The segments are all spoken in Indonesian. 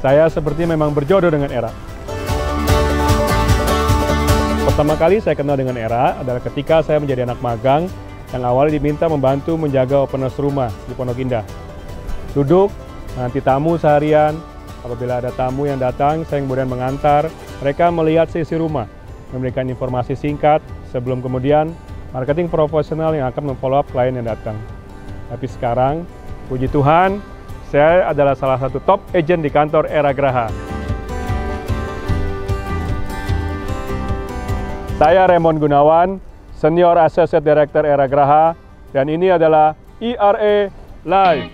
Saya seperti memang berjodoh dengan Era. Pertama kali saya kenal dengan Era adalah ketika saya menjadi anak magang yang awalnya diminta membantu menjaga open house rumah di Pondok Indah. Duduk, nanti tamu seharian, apabila ada tamu yang datang, saya kemudian mengantar, mereka melihat sisi rumah, memberikan informasi singkat, sebelum kemudian marketing profesional yang akan memfollow up klien yang datang. Tapi sekarang, puji Tuhan, saya adalah salah satu top agent di kantor Era Graha. Saya Raymond Gunawan, Senior Associate Director Era Graha, dan ini adalah ERA Live.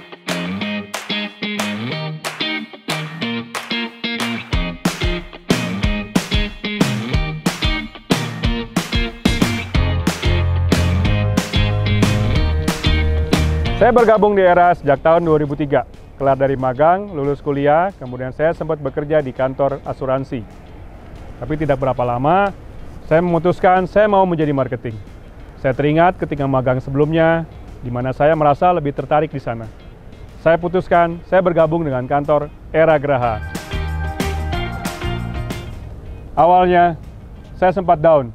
Saya bergabung di Era sejak tahun 2003, kelar dari magang, lulus kuliah, kemudian saya sempat bekerja di kantor asuransi. Tapi tidak berapa lama, saya memutuskan saya mau menjadi marketing. Saya teringat ketika magang sebelumnya, di mana saya merasa lebih tertarik di sana. Saya putuskan saya bergabung dengan kantor Era Graha. Awalnya, saya sempat down.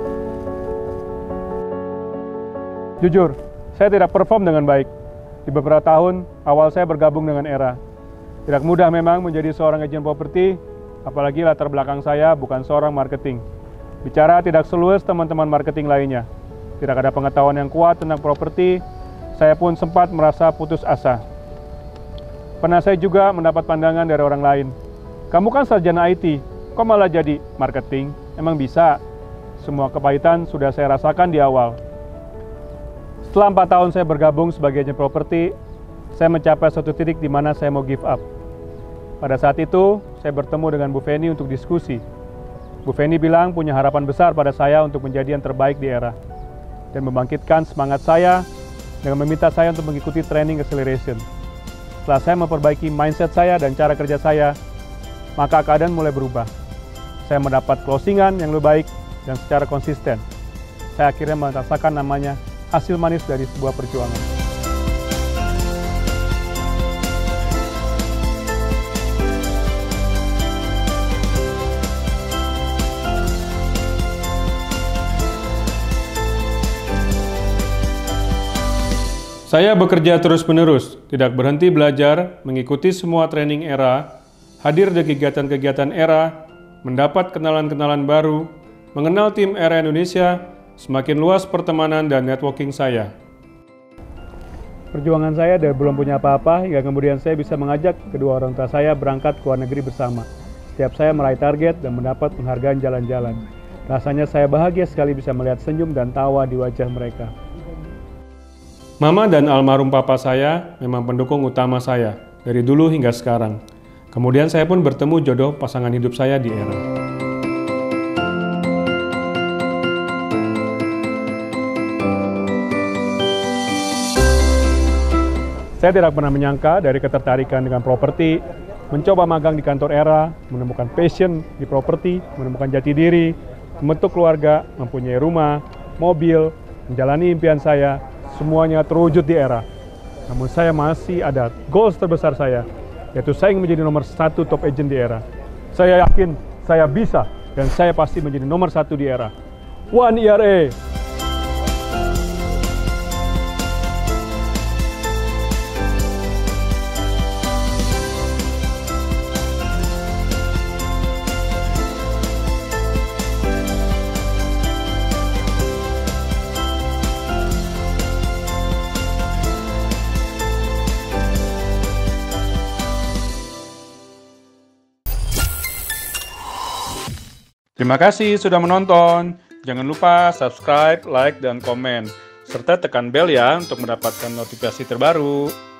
Jujur, saya tidak perform dengan baik. Di beberapa tahun awal saya bergabung dengan Era. Tidak mudah memang menjadi seorang agen properti, apalagi latar belakang saya bukan seorang marketing. Bicara tidak seluas teman-teman marketing lainnya. Tidak ada pengetahuan yang kuat tentang properti, saya pun sempat merasa putus asa. Pernah saya juga mendapat pandangan dari orang lain. Kamu kan sarjana IT, kok malah jadi marketing? Emang bisa? Semua kepahitan sudah saya rasakan di awal. Setelah 4 tahun saya bergabung sebagai agen properti, saya mencapai suatu titik di mana saya mau give up. Pada saat itu, saya bertemu dengan Bu Feni untuk diskusi. Bu Feni bilang punya harapan besar pada saya untuk menjadi yang terbaik di Era dan membangkitkan semangat saya dengan meminta saya untuk mengikuti training acceleration. Setelah saya memperbaiki mindset saya dan cara kerja saya, maka keadaan mulai berubah. Saya mendapat closingan yang lebih baik dan secara konsisten. Saya akhirnya merasakan namanya hasil manis dari sebuah perjuangan. Saya bekerja terus-menerus, tidak berhenti belajar, mengikuti semua training Era, hadir di kegiatan-kegiatan Era, mendapat kenalan-kenalan baru, mengenal tim Era Indonesia, semakin luas pertemanan dan networking saya. Perjuangan saya dari belum punya apa-apa, hingga kemudian saya bisa mengajak kedua orang tua saya berangkat ke luar negeri bersama. Setiap saya meraih target dan mendapat penghargaan jalan-jalan. Rasanya saya bahagia sekali bisa melihat senyum dan tawa di wajah mereka. Mama dan almarhum papa saya memang pendukung utama saya, dari dulu hingga sekarang. Kemudian saya pun bertemu jodoh pasangan hidup saya di Era. Saya tidak pernah menyangka dari ketertarikan dengan properti, mencoba magang di kantor Era, menemukan passion di properti, menemukan jati diri, membentuk keluarga, mempunyai rumah, mobil, menjalani impian saya, semuanya terwujud di Era. Namun saya masih ada goals terbesar saya, yaitu saya ingin menjadi nomor 1 top agent di Era. Saya yakin saya bisa dan saya pasti menjadi nomor 1 di Era. One ERA! Terima kasih sudah menonton. Jangan lupa subscribe, like, dan komen. Serta tekan bel ya untuk mendapatkan notifikasi terbaru.